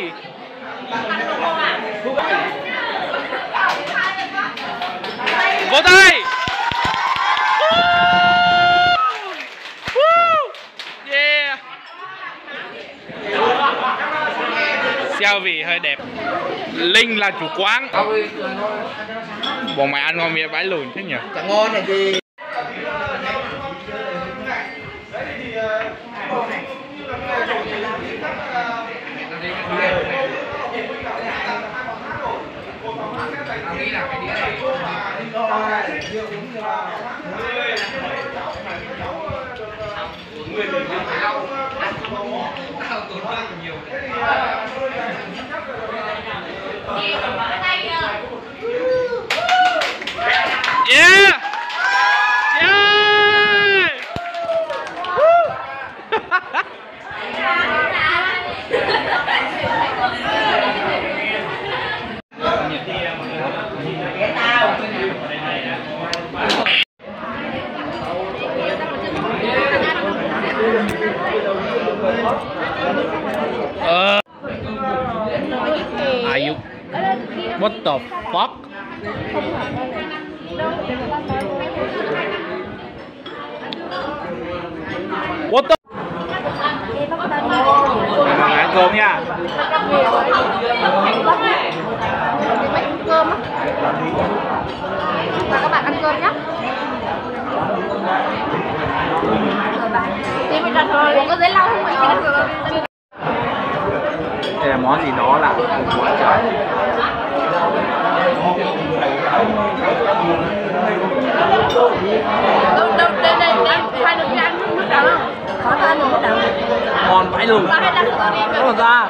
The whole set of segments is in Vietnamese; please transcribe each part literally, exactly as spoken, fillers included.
Vỗ tay. Yeah. Selfie hơi đẹp. Linh là chủ quán. Bọn mày ăn ngon miệng vãi lùn thế nhỉ? Chẳng ngon này gì. Yeah. Yeah. Uh, are you? What the fuck? What the? Ăn cơm nha. Mày ăn cơm á. Và các bạn ăn cơm nhé. Thì mình đặt thôi, có giấy lau không? Mình đặt rồi. Đây là món gì đó là quá trời. Đâu đâu đây đây đây hai đứa đi ăn nước đắng không? Có ta ăn nước đắng. Ngon vãi lùn. Ta hay đặt rồi đi. Nó ra.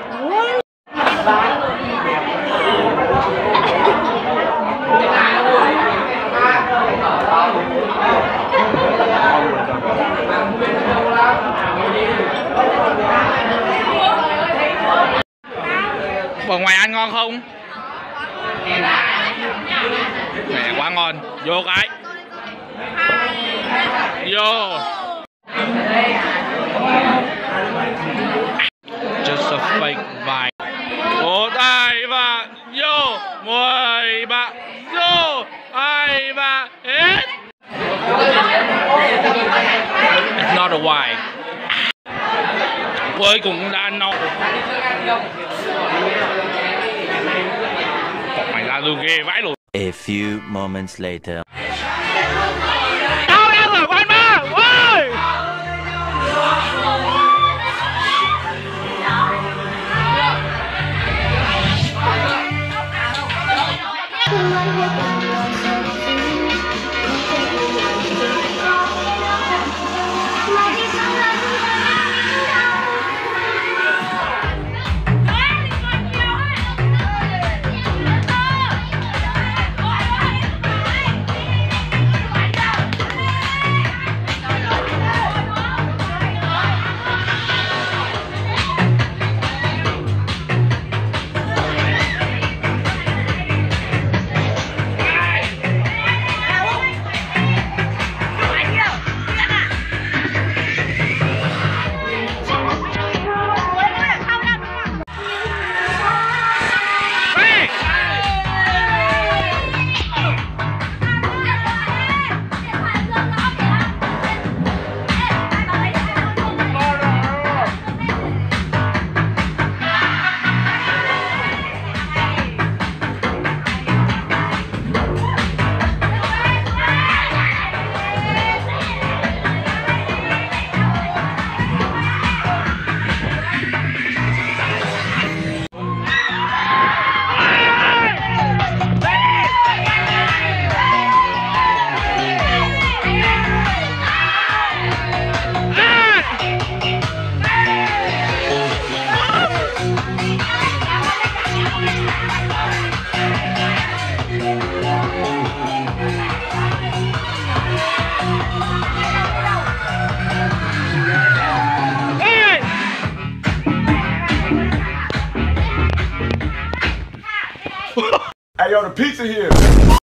Bò ngoài ăn ngon không? Mẹ quá ngon. Vô cái. Vô. Just a fake vibe. Một, hai, ba, vô. Mười, ba, vô. Hai, ba, hết. It's not a why. Cuối cùng đã no. Còn mày ra luôn ghê vãi luôn. A few moments later. Tao đang ở quán bar. Ôi! Hey, yo, the pizza here.